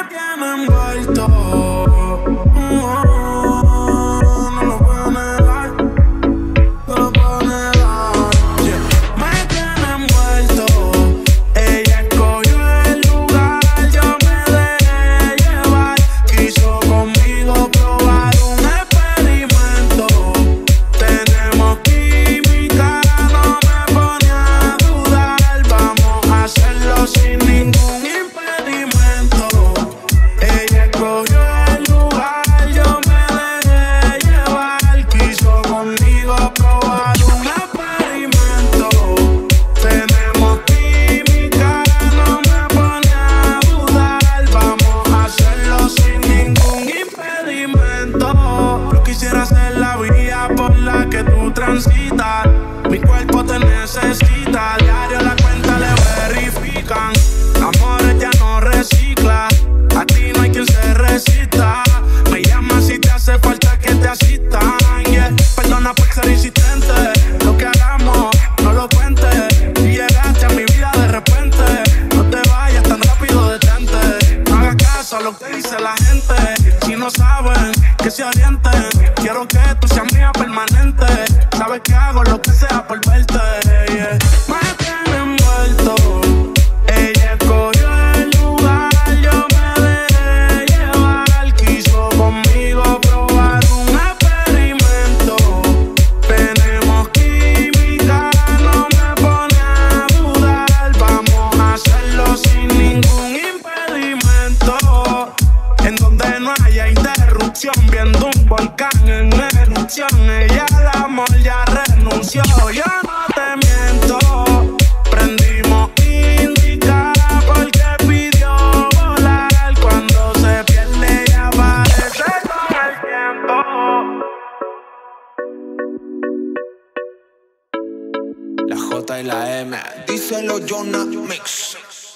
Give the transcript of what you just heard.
tiene envuelto. No lo puedo negar, no lo puedo negar. Yeah. Me tiene envuelto. Ella escogió el lugar, yo me dejé llevar. Quiso conmigo probar un experimento. Tenemos química, no me pone a dudar. Vamos a hacerlo sin ningún impedimento. Ella escogió el lugar, yo me dejé llevar. Quiso conmigo probar un experimento. Tenemos química, no me pone a dudar. Vamos a hacerlo sin ningún impedimento. Yo quisiera ser la vía por la que tú transitas. Mi cuerpo te necesita. Diario la cuenta le verifican. Amores ya no recicla. A ti no hay quien se resista. Me llamas si te hace falta que te asistan. Yeah. Perdona por ser insistente. Lo que hagamos, no lo cuentes. Y llegaste a mi vida de repente. No te vayas tan rápido, detente. No hagas caso a lo que dice la gente. Si no saben, que se orienten. Quiero que tú seas mía permanente. Sabes que hago lo que sea por verte. Yeah. Me tiene envuelto. Ella escogió el lugar, yo me dejé llevar. Quiso conmigo probar un experimento. Tenemos química, no me pone a dudar. Vamos a hacerlo sin ningún impedimento. En donde no haya interrupción, viendo un volcán en erupción. Ella al amor ya renunció, yo no te miento. Prendimos indica porque pidió volar. Cuando se pierde y aparece con el tiempo. La J y la M, díselo Jonah Mix.